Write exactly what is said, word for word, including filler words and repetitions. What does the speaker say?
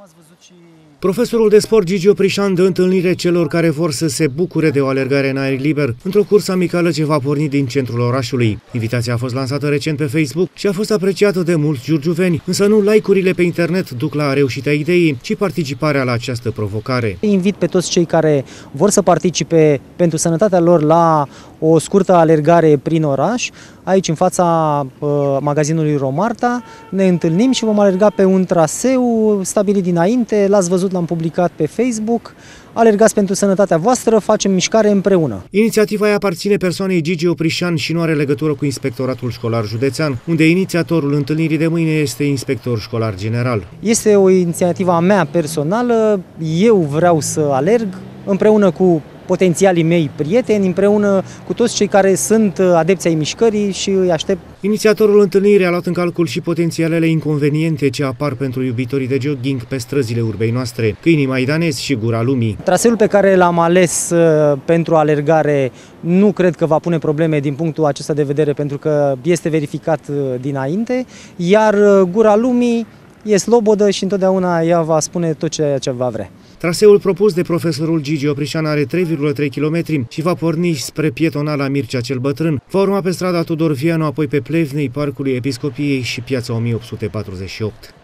Profesorul de sport Gigi Oprișan dă întâlnire celor care vor să se bucure de o alergare în aer liber, într-o cursă amicală ce va porni din centrul orașului. Invitația a fost lansată recent pe Facebook și a fost apreciată de mulți giurgiuveni, însă nu like-urile pe internet duc la reușita ideii, ci participarea la această provocare. Invit pe toți cei care vor să participe pentru sănătatea lor la o scurtă alergare prin oraș. Aici, în fața uh, magazinului Romarta, ne întâlnim și vom alerga pe un traseu stabilit dinainte. L-ați văzut, l-am publicat pe Facebook. Alergați pentru sănătatea voastră, facem mișcare împreună. Inițiativa îi aparține persoanei Gigi Oprișan și nu are legătură cu Inspectoratul Școlar Județean, unde inițiatorul întâlnirii de mâine este inspector școlar general. Este o inițiativă a mea personală. Eu vreau să alerg împreună cu potențialii mei prieteni, împreună cu toți cei care sunt adepți ai mișcării și îi aștept. Inițiatorul întâlnirii a luat în calcul și potențialele inconveniente ce apar pentru iubitorii de jogging pe străzile urbei noastre, Câinii Maidanezi și Gura Lumii. Traseul pe care l-am ales uh, pentru alergare nu cred că va pune probleme din punctul acesta de vedere, pentru că este verificat uh, dinainte, iar uh, Gura Lumii e slobodă și întotdeauna ea va spune tot ceea ce va vrea. Traseul propus de profesorul Gigi Oprișan are trei virgulă trei kilometri și va porni spre pietonala Mircea cel Bătrân. Va urma pe strada Tudor Vianu, apoi pe Plevnei, Parcului Episcopiei și Piața o mie opt sute patruzeci și opt.